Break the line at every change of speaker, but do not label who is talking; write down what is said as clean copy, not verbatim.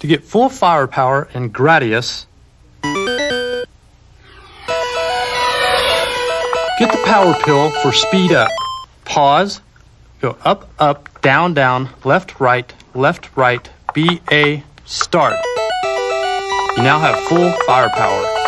To get full firepower in Gradius, get the power pill for speed up. Pause, go up, up, down, down, left, right, BA, start. You now have full firepower.